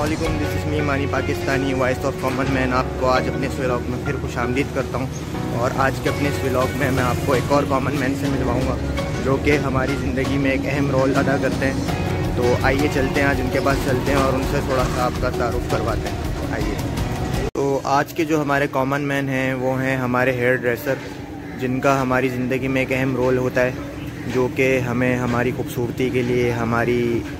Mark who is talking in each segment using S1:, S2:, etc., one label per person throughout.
S1: अस्सलामुअलैकुम, this is me Maani Pakistani voice of common man. आपको आज अपने इस व्लॉग में फिर खुशामदीद करता हूँ और आज के अपने इस व्लॉग में मैं आपको एक और कॉमन मैन से मिलवाऊँगा जो कि हमारी ज़िंदगी में एक अहम रोल अदा करते हैं। तो आइए चलते हैं, आज उनके पास चलते हैं और उनसे थोड़ा सा आपका तारुफ करवाते हैं। आइए। तो आज के जो हमारे कॉमन मैन हैं वो हैं हमारे हेयर ड्रेसर, जिनका हमारी ज़िंदगी में एक अहम रोल होता है, जो कि हमें हमारी खूबसूरती के लिए, हमारी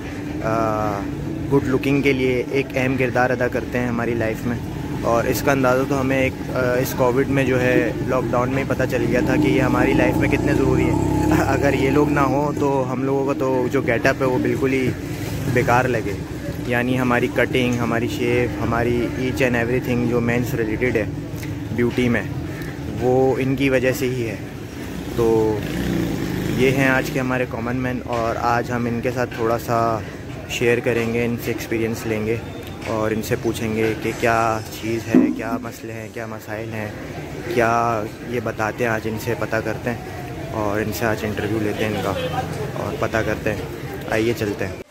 S1: गुड लुकिंग के लिए एक अहम किरदार अदा करते हैं हमारी लाइफ में। और इसका अंदाज़ा तो हमें इस कोविड में जो है लॉकडाउन में ही पता चल गया था कि ये हमारी लाइफ में कितने ज़रूरी है। अगर ये लोग ना हो तो हम लोगों का तो जो गेटअप है वो बिल्कुल ही बेकार लगे। यानी हमारी कटिंग, हमारी शेप, हमारी ईच एंड एवरीथिंग जो मेंस रिलेटेड है ब्यूटी में, वो इनकी वजह से ही है। तो ये हैं आज के हमारे कॉमन मैन और आज हम इनके साथ थोड़ा सा शेयर करेंगे, इनसे एक्सपीरियंस लेंगे और इनसे पूछेंगे कि क्या चीज़ है, क्या मसले हैं, क्या मसाइल हैं, क्या ये बताते हैं। आज इनसे पता करते हैं और इनसे आज इंटरव्यू लेते हैं इनका और पता करते हैं। आइए चलते हैं।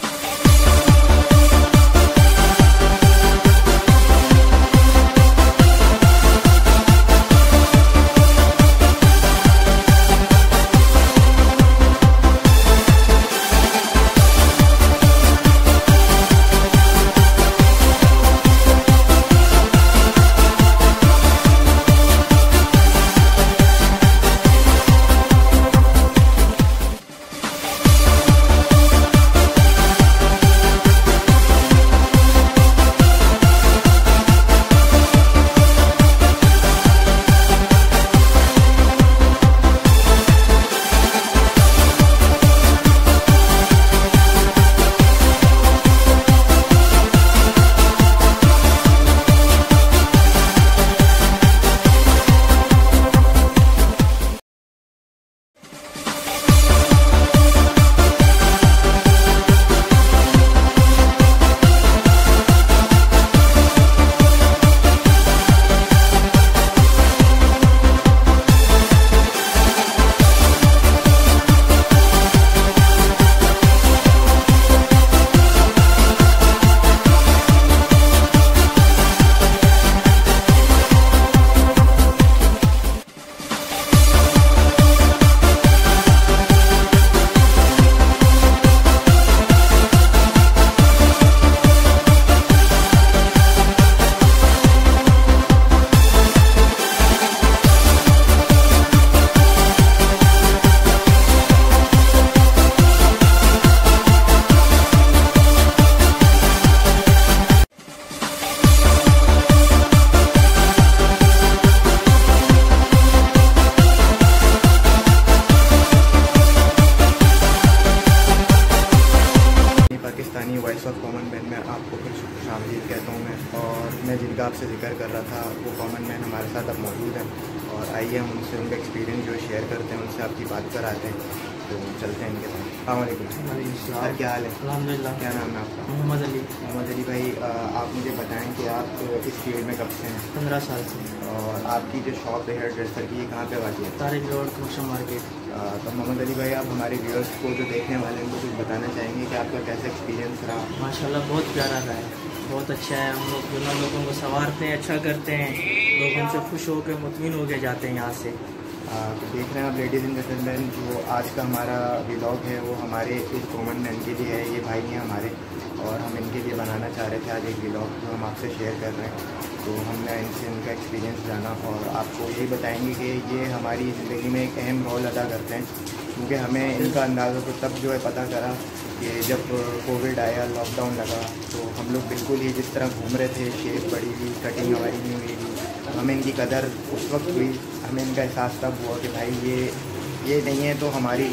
S1: Pakistani voice of common man में आपको कुछ खुशामदीद कहता हूँ मैं। और मैं जिनका आपसे जिक्र कर रहा था वो कॉमन मैन हमारे साथ अब मौजूद हैं और आइए हम उनसे उनका एक्सपीरियंस जो शेयर करते हैं, उनसे आपकी बात कराते हैं। तो चलते हैं इनके साथ। अस्सलामुअलैकुम सर, क्या हाल है?
S2: अल्हम्दुलिल्लाह।
S1: क्या नाम है आपका?
S2: मोहम्मद अली।
S1: मोहम्मद अली भाई, आप मुझे बताएं कि आप इस फील्ड में कब से हैं?
S2: 15 साल से।
S1: और आपकी जो शॉप है हेयर ड्रेसर की, ये कहाँ पे वाक़ई है?
S2: तरिqroad कमर्शियल मार्केट।
S1: तो मोहम्मद अली भाई, आप हमारे व्यूअर्स को जो देखने वाले हैं उनको कुछ बताना चाहेंगे कि आपका कैसा एक्सपीरियंस रहा?
S2: माशाल्लाह बहुत प्यारा रहा है, बहुत अच्छा है। हम लोग जो लोगों को संवारते हैं, अच्छा करते हैं, लोग हमसे खुश होकर मुतमिन होकर जाते हैं यहाँ से।
S1: तो देख रहे हैं आप लेडीज़ एंड जेंटलमैन, जो आज का हमारा व्लॉग है वो हमारे इस कॉमन मैन के लिए है। ये भाई हैं हमारे और हम इनके लिए बनाना चाह रहे थे आज एक व्लॉग जो हम आपसे शेयर कर रहे हैं। तो हमने इनसे उनका एक्सपीरियंस जाना और आपको यही बताएंगे कि ये हमारी ज़िंदगी में एक अहम रोल अदा करते हैं, क्योंकि हमें इनका अंदाज़ा तो तब जो है पता करा कि जब कोविड आया, लॉकडाउन लगा, तो हम लोग बिल्कुल ही जिस तरह घूम रहे थे, शेप बड़ी हुई, कटिंग हमारी नहीं हुई थी, हमें इनकी कदर उस वक्त हुई। हमें इनका एहसास तब हुआ कि भाई ये नहीं है तो हमारी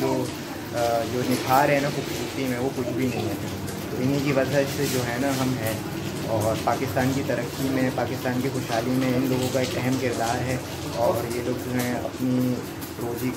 S1: जो निखार है ना खूबसूरती में, वो कुछ भी नहीं है। तो इन्हीं की वजह से जो है ना हम हैं। और पाकिस्तान की तरक्की में, पाकिस्तान की खुशहाली में इन लोगों का एक अहम किरदार है। और ये लोग जो हैं अपनी रोज़ी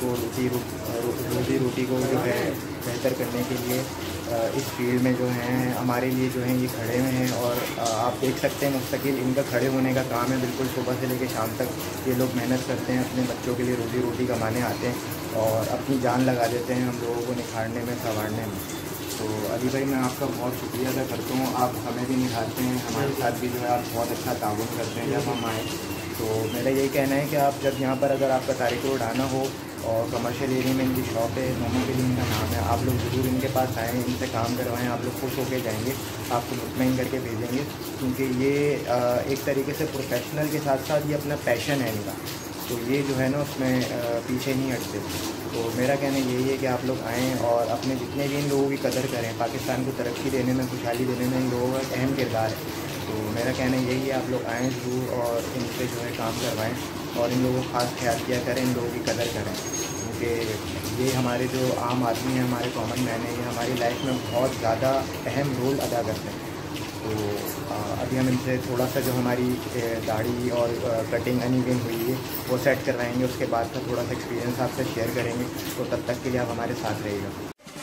S1: रोटी को जो है बेहतर करने के लिए इस फील्ड में जो हैं हमारे लिए जो हैं ये खड़े हुए हैं। और आप देख सकते हैं मुस्तकिल इनका खड़े होने का काम है। बिल्कुल सुबह से लेकर शाम तक ये लोग मेहनत करते हैं, अपने बच्चों के लिए रोटी कमाने आते हैं और अपनी जान लगा देते हैं हम लोगों को निखारने में, संवारने में। तो अली भाई मैं आपका बहुत शुक्रिया अदा करता हूँ, आप हमें भी निभाते हैं, हमारे साथ भी जो है आप बहुत अच्छा ताउन करते हैं जब हम आएँ। तो मेरा यही कहना है कि आप जब यहाँ पर अगर आपका तारिक रोड आना हो और कमर्शियल एरिया में इनकी शॉप है, दोनों के लिए इनका नाम है, आप लोग ज़रूर इनके पास आएँ, इनसे काम करवाएँ, आप लोग खुश होकर जाएंगे, आपको मुतमईन करके भेजेंगे, क्योंकि ये एक तरीके से प्रोफेशनल के साथ साथ ये अपना पैशन है इनका, तो ये जो है ना उसमें पीछे नहीं हटते। तो मेरा कहना यही है कि आप लोग आएँ और अपने जितने भी इन लोगों की कदर करें, पाकिस्तान को तरक्की देने में, खुशहाली देने में इन लोगों का एक अहम किरदार है। तो मेरा कहना यही है आप लोग आएँ ज़रूर और इनसे जो है काम करवाएँ और इन लोगों को ख़ास ख्याल किया करें, इन लोगों की कदर करें, क्योंकि ये हमारे जो आम आदमी हैं, हमारे कॉमन मैन हैं, ये हमारी लाइफ में बहुत ज़्यादा अहम रोल अदा करते हैं। तो अभी हम इनसे थोड़ा सा जो हमारी दाढ़ी और कटिंग अनइवन हुई है वो सेट करवाएंगे, उसके बाद का थोड़ा सा एक्सपीरियंस आपसे शेयर करेंगे। तो तब तक के लिए आप हमारे साथ रहिएगा।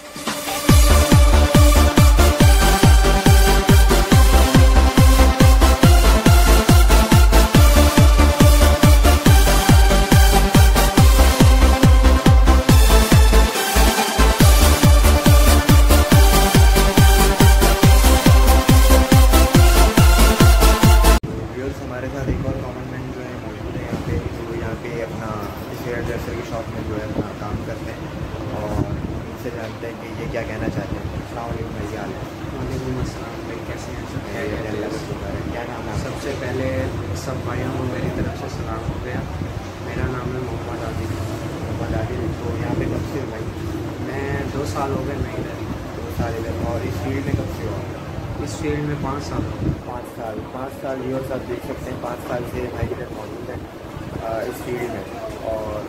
S1: हमारे साथ एक और कॉमन मैन जो है मौजूद है यहाँ पे, जो यहाँ पे अपना हेयरड्रेसर की शॉप में जो है अपना काम करते हैं और उनसे जानते हैं कि ये क्या कहना चाहते हैं। अस्सलाम वालेकुम भाई, क्या हाल है?
S2: वालेकुम अस्सलाम भाई, कैसे हैं सब?
S1: क्या नाम है?
S2: सबसे पहले सब भाइयों को मेरी तरफ से सलाम हो गया। मेरा नाम है मोहम्मद आदिल।
S1: मोहम्मद आदिल, तो यहाँ पे कब से हो भाई?
S2: मैं 2 साल हो गए, मैं इधर ही।
S1: 2 साल इधर, और इस फील्ड में कब से हो?
S2: इस फील्ड में 5 साल हो गए।
S1: 5 साल व्यूअर साथ देख सकते हैं, 5 साल से भाई इधर मौजूद है इस फील्ड में, और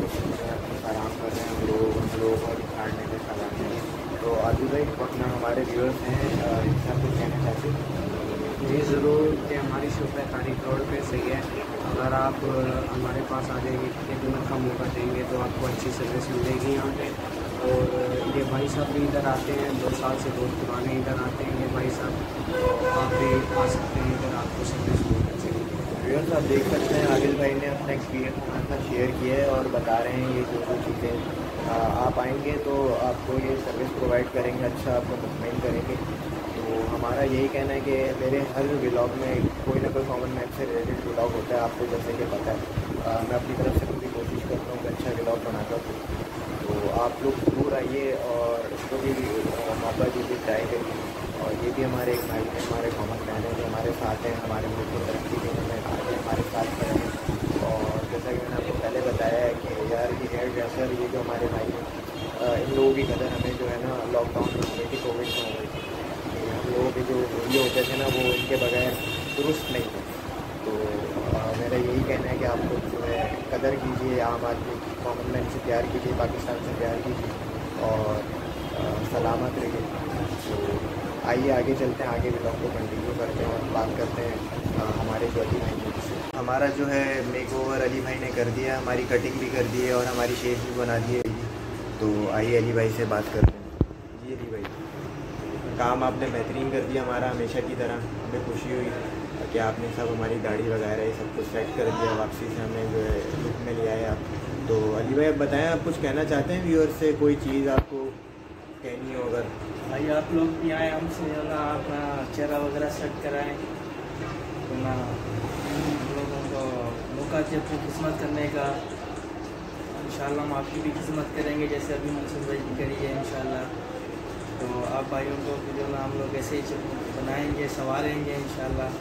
S1: आराम कर रहे हैं हम लोग और दिखाने में सलाम हैं। तो आदिल भाई अपना हमारे व्यूअर्स हैं, इनसे आप कुछ कहना चाहते हैं?
S2: जी ज़रूर, कि हमारी शॉप है तारिक रोड पे, सही है। अगर आप हमारे पास आ जाएंगे, खिदमत का मौका देंगे तो आपको अच्छी सर्विस मिलेगी यहाँ पे। और ये भाई साहब भी इधर आते हैं, 2 साल से बहुत पुराने इधर आते हैं ये भाई साहब, तो आप भी आ सकते हैं इधर, आपको सर्विस बहुत अच्छी मिलेगी।
S1: व्यूअर्स आप देख सकते हैं आदिल भाई ने अपना एक्सपीरियंस हमारे साथ शेयर किया है और बता रहे हैं ये जो चीज़ें आप आएंगे तो आपको ये सर्विस प्रोवाइड करेंगे, अच्छा आपको मुतमईन करेंगे। तो हमारा यही कहना है कि मेरे हर व्लॉग में कोई ना कोई कॉमन मैन से रिलेटेड व्लॉग होता है, आपको जैसे कि पता है। मैं अपनी तरफ से पूरी कोशिश करता हूँ कि अच्छा व्लॉग बनाता हूँ, तो आप लोग ज़रूर आइए और इसको भी मौका दीजिए, ट्राई करिए। और ये भी हमारे एक भाई हैं, हमारे कॉमन मैन हैं जो हमारे साथ हैं, हमारे मुल्क को तरक्की देने में आगे हमारे साथ खड़े हैं। और जैसा कि मैंने आपको पहले बताया है कि यार ये हेयर ड्रेसर, ये जो हमारे भाई हैं, इन लोगों की कदर हमें जो है ना लॉकडाउन में हो गई थी, कोविड में हो गई थी। हम लोगों के जो वीडियो होते थे ना वो इनके बगैर दुरुस्त नहीं थे। तो मेरा यही कहना है कि आप लोग जो है कदर कीजिए, आम आदमी की, कॉमन मैन से प्यार कीजिए, पाकिस्तान से प्यार कीजिए और सलामत रहिए। तो आइए आगे चलते हैं, आगे व्लॉग को कंटिन्यू करते हैं और बात करते हैं हमारे जो अली भाई से। हमारा जो है मेक ओवर अली भाई ने कर दिया, हमारी कटिंग भी कर दी है और हमारी शेप भी बना दी है। तो आइए अली भाई से बात करते हैं। जी अली भाई, काम आपने बेहतरीन कर दिया हमारा, हमेशा की तरह हमें खुशी हुई कि आपने सब हमारी दाढ़ी वगैरह ये सब कुछ सेट कर दिया, वापसी से हमें जो है लुक में ले आए आप। तो अली भाई अब बताएं, आप कुछ कहना चाहते हैं व्यूअर से, कोई चीज़ आपको कहनी हो? अगर
S2: भाई आप लोग भी आए हमसे जो ना अपना चेहरा वगैरह सेट कराएँ, तो ना हम लोगों को मौका दे अपनी खिदमत करने का। इंशाल्लाह हम आपकी भी खिदमत करेंगे जैसे अभी मनसूर भाई भी करी है इंशाल्लाह। तो आप भाइयों को जो ना हम लोग ऐसे ही बनाएंगे, संवारेंगे इंशाल्लाह।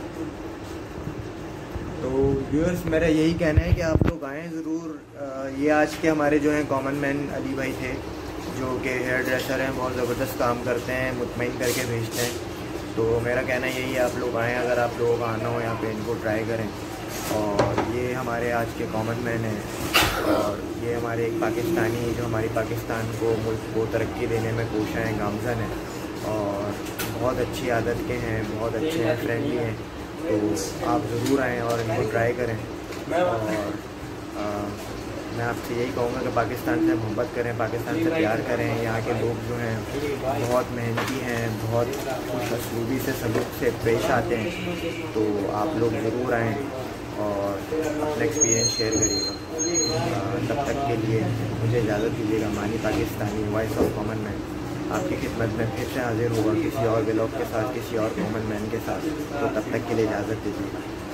S1: तो व्यूअर्स मेरा यही कहना है कि आप लोग आएँ ज़रूर। ये आज के हमारे जो हैं कॉमन मैन अली भाई थे, जो कि हेयर ड्रेसर हैं, बहुत ज़बरदस्त काम करते हैं, मुतमईन करके भेजते हैं। तो मेरा कहना यही है आप लोग आएँ, अगर आप लोगों का आना हो यहाँ पे इनको ट्राई करें। और ये हमारे आज के कॉमन मैन हैं और ये हमारे एक पाकिस्तानी जो हमारी पाकिस्तान को, मुल्क को तरक्की देने में कोशिश हैं, गामज़न हैं और बहुत अच्छी आदत के हैं, बहुत अच्छे हैं, फ्रेंडली हैं। तो आप ज़रूर आएँ और इनको ट्राई करें। और मैं आपसे यही कहूँगा कि पाकिस्तान से मोहब्बत करें, पाकिस्तान से प्यार करें। यहाँ के लोग जो हैं बहुत मेहनती हैं, बहुत खुशअस्लूबी से सलूक से पेश आते हैं। तो आप लोग ज़रूर आएँ और अपना एक्सपीरियंस शेयर करिएगा। तब तक के लिए मुझे इजाज़त दीजिएगा। Maani Pakistani, voice of common man. आपकी खिदमत में फिर से हाजिर होगा किसी और व्लॉग के साथ, किसी और कॉमन मैन के साथ। तो तब तक के लिए इजाज़त दीजिए।